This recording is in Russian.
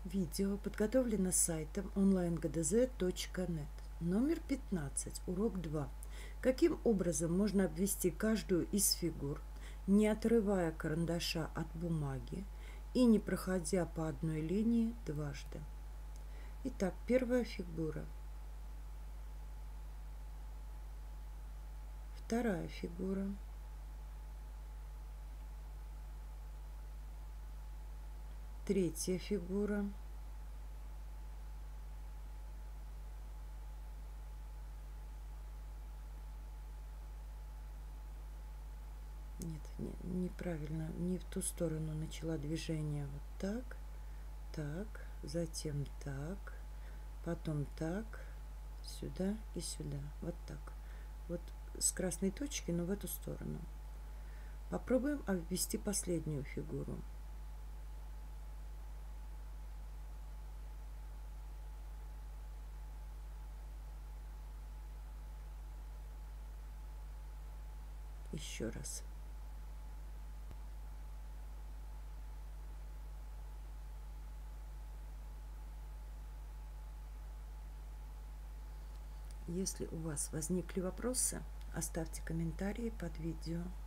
Видео подготовлено сайтом onlinegdz.net. Номер 15, урок 2. Каким образом можно обвести каждую из фигур, не отрывая карандаша от бумаги и не проходя по одной линии дважды? Итак, первая фигура. Вторая фигура. Третья фигура. Нет, неправильно, не в ту сторону начала движение. Вот так, так, затем так, потом так, сюда и сюда. Вот так. Вот с красной точки, но в эту сторону. Попробуем обвести последнюю фигуру. Еще раз. Если у вас возникли вопросы, оставьте комментарии под видео.